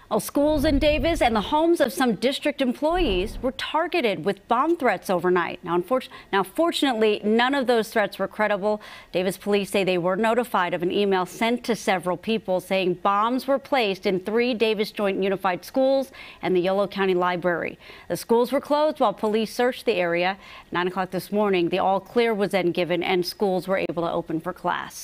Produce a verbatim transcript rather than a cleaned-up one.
Well, schools in Davis and the homes of some district employees were targeted with bomb threats overnight. Now, unfortunately, now, fortunately, none of those threats were credible. Davis police say they were notified of an email sent to several people saying bombs were placed in three Davis Joint Unified Schools and the Yolo County Library. The schools were closed while police searched the area. Nine o'clock this morning, the all clear was then given and schools were able to open for class.